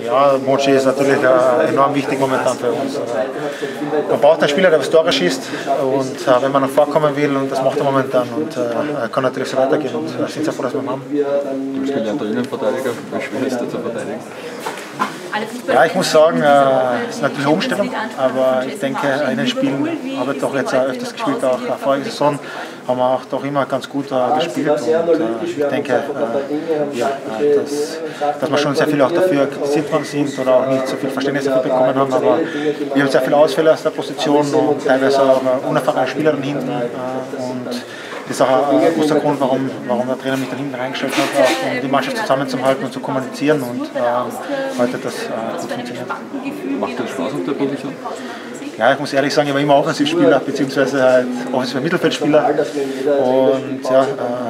Ja, Mochi ist natürlich enorm wichtig momentan für uns. Man braucht einen Spieler, der das Tore schießt und wenn man noch vorkommen will, und das macht er momentan und kann natürlich so weitergehen und sind sehr froh, dass wir ihn haben. Du bist gelernter Innenverteidiger, wie schwer ist der zu verteidigen? Ja, ich muss sagen, es ist natürlich eine Umstellung, aber ich denke, in den Spielen habe ich doch jetzt öfters gespielt, auch vorige Saison haben wir auch doch immer ganz gut gespielt und ich denke, dass wir schon sehr viel auch dafür kritisiert worden sind oder auch nicht so viel Verständnis dafür bekommen haben, aber wir haben sehr viele Ausfälle aus der Position und teilweise auch unerfahrene Spieler dann hinten und das ist auch ein großer Grund, warum der Trainer mich da hinten reingestellt hat, auch um die Mannschaft zusammenzuhalten und zu kommunizieren und heute das gut funktioniert. Macht das Spaß auf der Position? Ja, ich muss ehrlich sagen, ich war immer Offensivspieler bzw. halt offensiver Mittelfeldspieler und ja,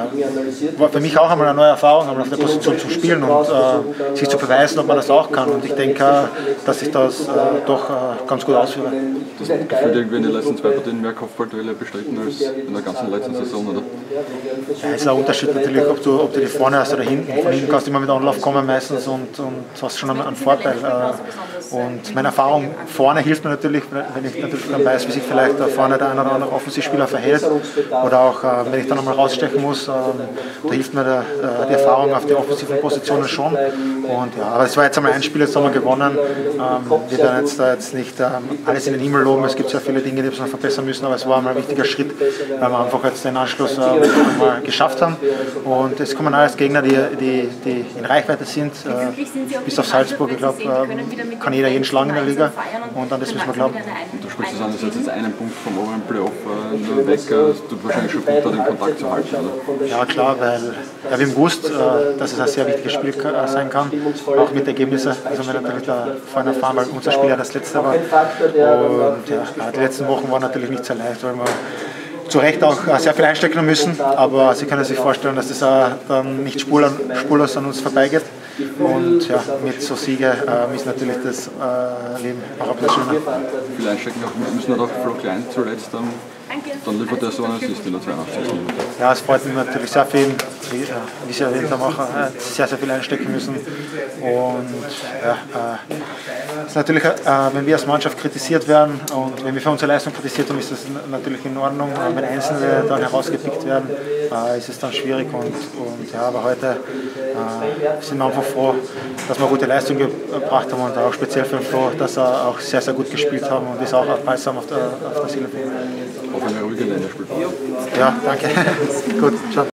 war für mich auch einmal eine neue Erfahrung, auf der Position zu spielen und sich zu beweisen, ob man das auch kann und ich denke, dass ich das doch ganz gut ausführe. Du hast gefühlt irgendwie in den letzten 2 Partien mehr Kopfballduelle bestritten als in der ganzen letzten Saison, oder? Ja, es ist ein Unterschied natürlich, ob du die vorne hast oder hinten. Von hinten kannst du immer mit Anlauf kommen meistens und hast schon einen Vorteil. Und meine Erfahrung vorne hilft mir natürlich, wenn ich natürlich dann weiß, wie sich vielleicht da vorne der eine oder andere Offensivspieler verhält oder auch wenn ich dann einmal rausstechen muss, da hilft mir die Erfahrung auf die offensiven Positionen schon. Und ja, aber es war jetzt einmal ein Spiel, jetzt haben wir gewonnen. Wir werden jetzt nicht alles in den Himmel loben, es gibt sehr viele Dinge, die wir noch verbessern müssen, aber es war einmal ein wichtiger Schritt, weil wir einfach jetzt den Anschluss mal geschafft haben. Und es kommen alles Gegner, die in Reichweite sind, bis auf Salzburg, ich glaube, kann jeder jeden schlagen in der Liga und an das müssen wir glauben. Du sprichst es an, das ist jetzt einen Punkt vom oberen Playoff nur weg, es tut wahrscheinlich schon gut, da den Kontakt zu halten, oder? Ja klar, weil wir haben gewusst, dass es ein sehr wichtiges Spiel sein kann, auch mit Ergebnissen. Also wir natürlich da vorhin erfahren, weil unser Spiel ja das letzte war. Und ja, die letzten Wochen waren natürlich nicht sehr leicht, weil wir zu Recht auch sehr viel einstecken müssen, aber Sie können sich vorstellen, dass das dann nicht spurlos an uns vorbeigeht. Und ja, mit so Siege ist natürlich das Leben auch ein bisschen schöner. Viel einstecken müssen wir doch Flo Klein zuletzt, dann liefert er so einen Assist in der 82. Minute. Ja, es freut mich natürlich sehr viel, wie Sie erwähnt haben, auch sehr viel einstecken müssen. Und ja, es ist natürlich, wenn wir als Mannschaft kritisiert werden und wenn wir für unsere Leistung kritisiert werden, ist das natürlich in Ordnung. Wenn Einzelne dann herausgepickt werden, ist es dann schwierig. Und ja, aber heute sind wir einfach froh, dass wir gute Leistung gebracht haben und auch speziell für den Flo, dass er auch sehr gut gespielt haben und ist auch aufmerksam auf der Silbe. Auf eine ruhige Länderspielpause. Ja, danke. Gut, ciao.